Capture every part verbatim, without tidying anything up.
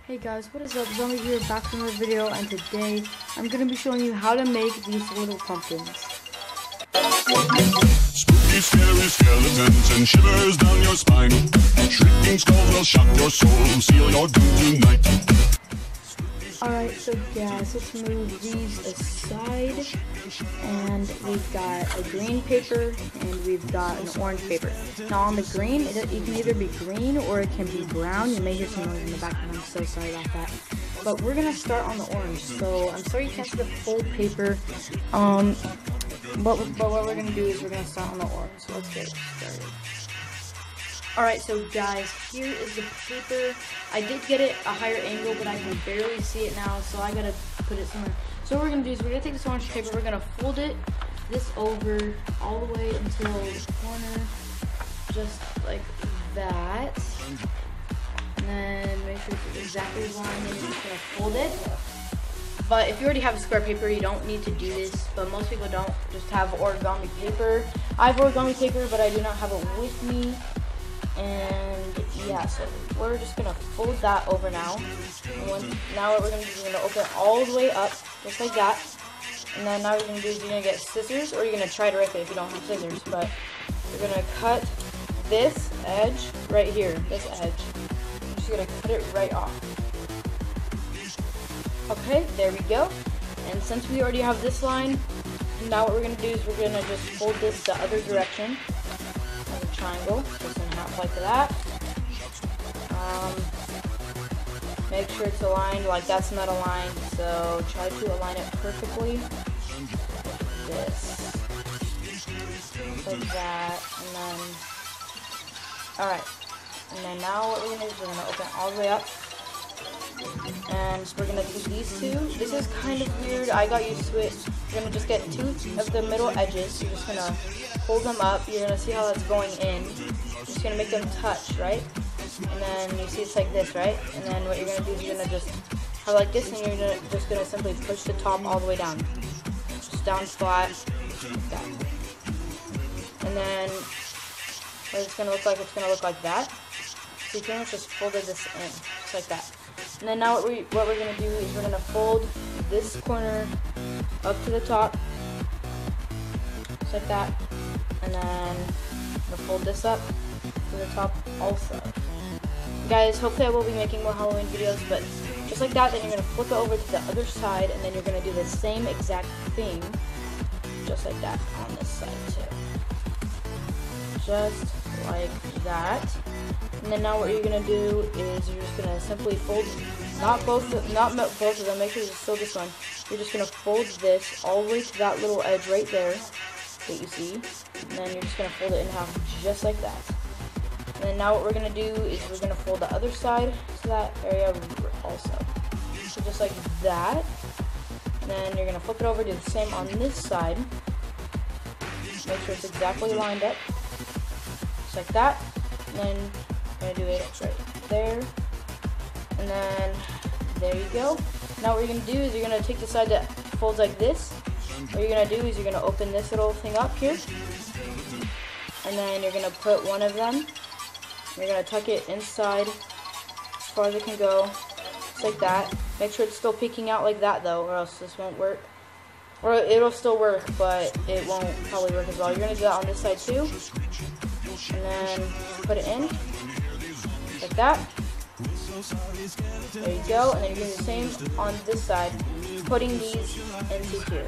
Hey guys, what is up? Zombie here, back from another video, and today I'm going to be showing you how to make these little pumpkins. Spooky, scary skeletons and shivers down your spine. Shrieking skulls will shock your soul, seal your doom tonight. Alright, so guys, let's move these aside. And we've got a green paper, and we've got an orange paper. Now on the green, it, it can either be green or it can be brown. You may hear some noise in the background, I'm so sorry about that. But we're going to start on the orange. So I'm sorry you can't see the full paper. Um, but, but what we're going to do is we're going to start on the orange. So let's get started. Alright, so guys, here is the paper. I did get it a higher angle, but I can barely see it now, so I gotta put it somewhere. So what we're gonna do is we're gonna take this orange paper, we're gonna fold it this over all the way until the corner, just like that. And then make sure it's exactly aligned, and you're just gonna fold it. But if you already have a square paper, you don't need to do this, but most people don't just have origami paper. I have origami paper, but I do not have it with me. And yeah, so we're just gonna fold that over now. And when, now what we're gonna do is we're gonna open it all the way up, just like that. And then now what we're gonna do is you're gonna get scissors, or you're gonna try to rip it if you don't have scissors. But you're gonna cut this edge right here, this edge. I'm just gonna cut it right off. Okay, there we go. And since we already have this line, now what we're gonna do is we're gonna just fold this the other direction. Triangle, just in half like that. Um, make sure it's aligned, like that's not aligned, so try to align it perfectly. Like this. Like that, and then, alright. And then now what we're going to do is we're going to open it all the way up. And so we're going to do these two. This is kind of weird, I got used to it. You're going to just get two of the middle edges. You're just going to hold them up. You're going to see how that's going in. You're just going to make them touch, right? And then you see it's like this, right? And then what you're going to do is you're going to just have like this, and you're gonna, just going to simply push the top all the way down. Just down flat, like that. And then what it's going to look like, it's going to look like that. So you pretty much just folded this in, just like that. And then now what, we, what we're going to do is we're going to fold this corner up to the top, just like that. And then we'll fold this up to the top also. Guys, hopefully I will be making more Halloween videos, but just like that, then you're going to flip it over to the other side, and then you're going to do the same exact thing, just like that, on this side too. Just like that. And then now what you're going to do is you're just going to simply fold, not both, not both of them, make sure you just fold this one. You're just going to fold this all the way to that little edge right there that you see. And then you're just going to fold it in half just like that. And then now what we're going to do is we're going to fold the other side to that area also. So just like that. And then you're going to flip it over, do the same on this side. Make sure it's exactly lined up. Just like that. And then I'm going to do it right there. And then there you go. Now what you're going to do is you're going to take the side that folds like this. What you're going to do is you're going to open this little thing up here. And then you're going to put one of them. You're going to tuck it inside as far as it can go. Just like that. Make sure it's still peeking out like that though, or else this won't work. Or it'll still work, but it won't probably work as well. You're going to do that on this side too. And then put it in. Like that. There you go. And then you're doing the same on this side. Putting these into here.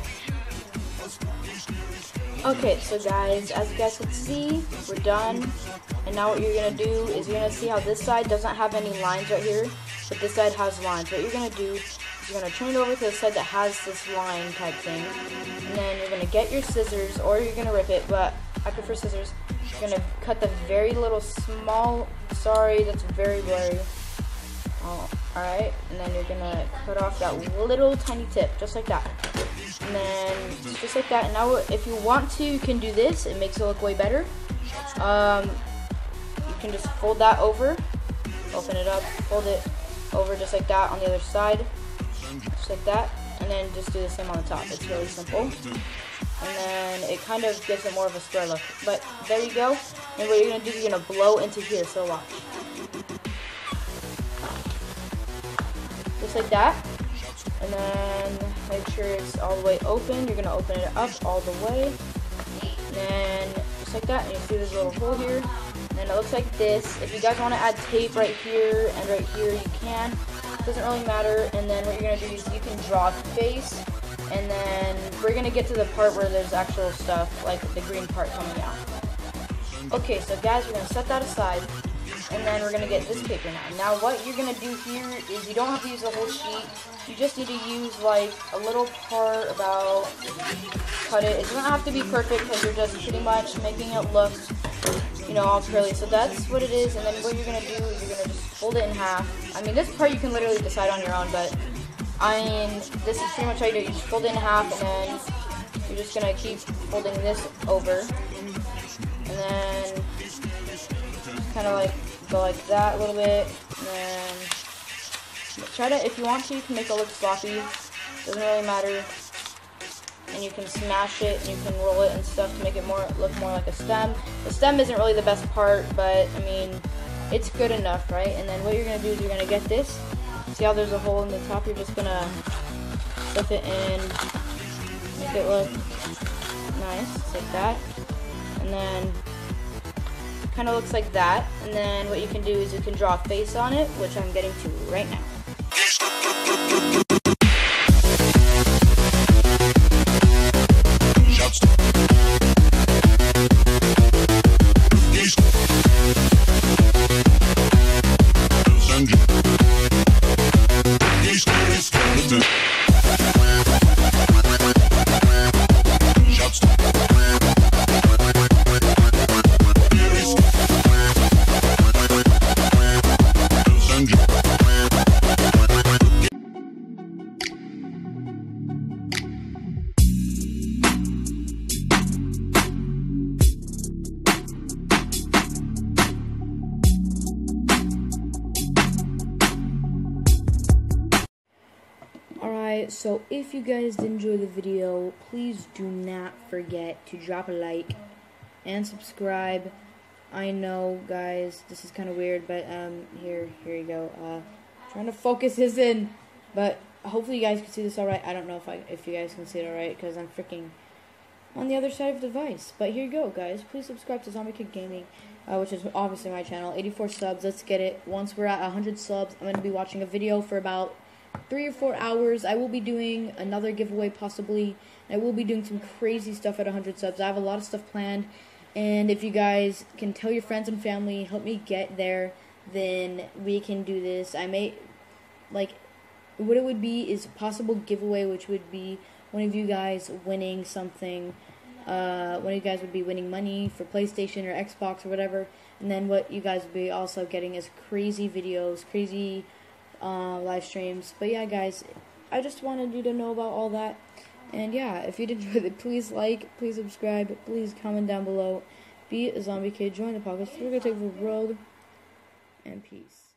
Okay, so guys, as you guys can see, we're done. And now what you're going to do is you're going to see how this side doesn't have any lines right here, but this side has lines. What you're going to do is you're going to turn it over to the side that has this line type thing. And then you're going to get your scissors, or you're going to rip it, but I prefer scissors. You're going to cut the very little small, sorry, that's very blurry. Oh, alright, and then you're going to cut off that little tiny tip, just like that. And then, just like that. And now, if you want to, you can do this. It makes it look way better. Um, you can just fold that over, open it up, fold it over just like that on the other side, just like that. And then just do the same on the top. It's really simple. And then it kind of gives it more of a square look. But there you go. And what you're going to do is you're going to blow into here. So watch. just like that. And then make sure it's all the way open. You're gonna open it up all the way. And then just like that, and you see this little hole here. And then it looks like this. If you guys want to add tape right here and right here, you can. It doesn't really matter. And then what you're gonna do is you can draw a face. And then we're gonna get to the part where there's actual stuff, like the green part coming out. Okay, so guys, we're gonna set that aside. And then we're gonna get this paper now. Now what you're gonna do here is you don't have to use the whole sheet. You just need to use like a little part about, cut it. It doesn't have to be perfect because you're just pretty much making it look, you know, all curly. So that's what it is. And then what you're gonna do is you're gonna just fold it in half. I mean, this part you can literally decide on your own, but I mean, this is pretty much how you do it. You just fold it in half, and then you're just gonna keep folding this over, and then kind of like go like that a little bit, and then try to, if you want to, you can make it look sloppy. Doesn't really matter. And you can smash it, and you can roll it and stuff to make it more look more like a stem. The stem isn't really the best part, but I mean, it's good enough, right? And then what you're gonna do is you're gonna get this. See how there's a hole in the top? You're just gonna stuff it in, make it look nice, like that. And then kind of looks like that. And then what you can do is you can draw a face on it, which I'm getting to right now. Alright, so if you guys did enjoy the video, please do not forget to drop a like and subscribe. I know, guys, this is kind of weird, but um, here, here you go. Uh, trying to focus this in, but hopefully you guys can see this alright. I don't know if I, if you guys can see it alright, because I'm freaking on the other side of the device. But here you go, guys. Please subscribe to Zombie Kid Gaming, uh, which is obviously my channel. eighty-four subs. Let's get it. Once we're at one hundred subs, I'm going to be watching a video for about three or four hours. I will be doing another giveaway possibly. I will be doing some crazy stuff at one hundred subs. I have a lot of stuff planned, and if you guys can tell your friends and family, help me get there, then we can do this. I may, like, what it would be is a possible giveaway, which would be one of you guys winning something. Uh, one of you guys would be winning money for PlayStation or Xbox or whatever, and then what you guys would be also getting is crazy videos, crazy uh, live streams. But yeah, guys, I just wanted you to know about all that. And yeah, if you did enjoy it, please like, please subscribe, please comment down below. Be a zombie kid, join the podcast. We're gonna take over the world, and peace.